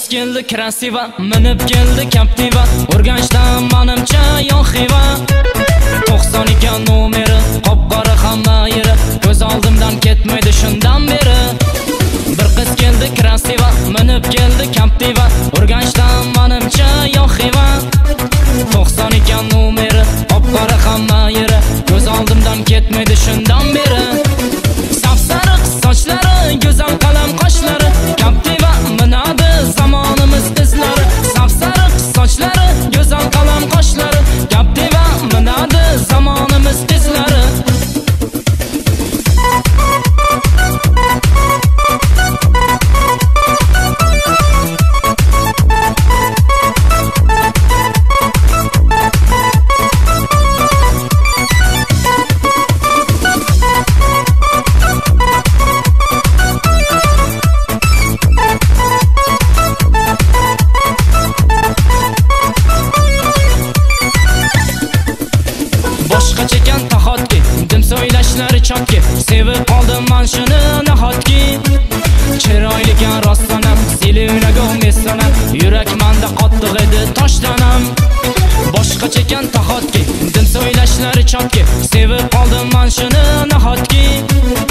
keldi krasiva, minib keldi Captiva, Urganchdan manimcha yon xiva. 92 numeri, qop-qora hamma yeri, ko'z oldimdan ketmaydi shundan beri. Bir qiz keldi krasiva, minib keldi Captiva, Urganchdan manimcha yon xiva. 92 numeri, qop-qora hamma yeri, ko'z oldimdan ketmaydi shundan beri. Sapsariq sochlari, go'zal qalam qoshlari, Captiva minadi zamonimiz izlari. Sapsariq sochlari, go'zal qalam qoshlari, Captiva minadi zamonimiz izlari. Boshqa chekan tahotki, dim so'ylashlari chotki, sevib qoldim man shuni nahotki. Chiroylikan rostlanam, Selena Gomez sanam, yurak manda qattiq edi toshdanam. Boshqa chekan tahotki, dim so'ylashlari chotki, sevib qoldim man shuni nahotki.